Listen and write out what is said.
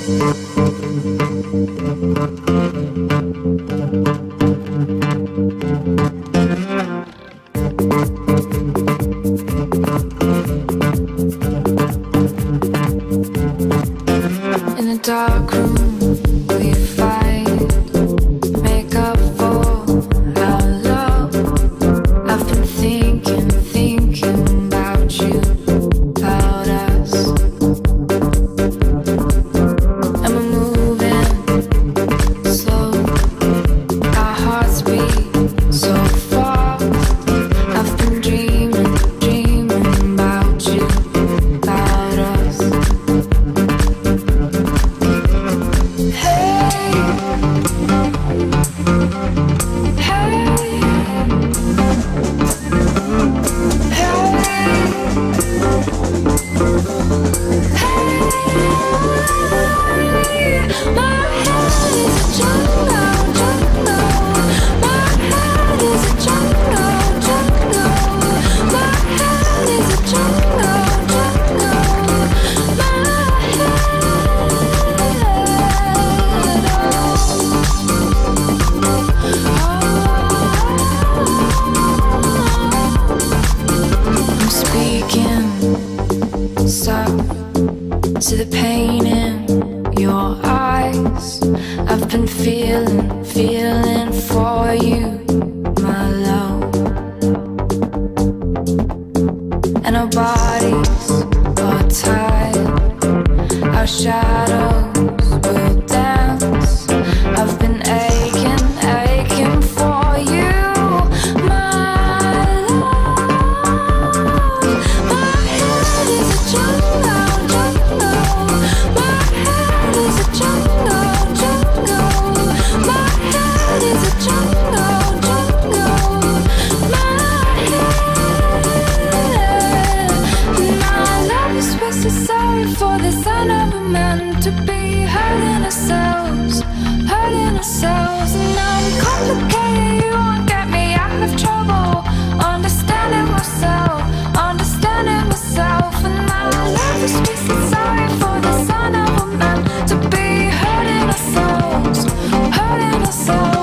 In a dark room we fight, make up for our love. I've been thinking about you, about us. And we're moving slow, our hearts beat so far. I've been dreaming about you, about us. To the pain in your eyes, I've been feeling for you, my love. And our bodies are tied, our shadows will dance. I've been aching for you, my love. My head is a jungle. My head is a jungle. My head is a jungle. My head. My love is twisted, sorry for the sign of a man to be hurting ourselves. And now we complicate, you won't get me out of trouble. Understanding myself. And my love is twisted, sorry for the sign of a man to be hurting ourselves.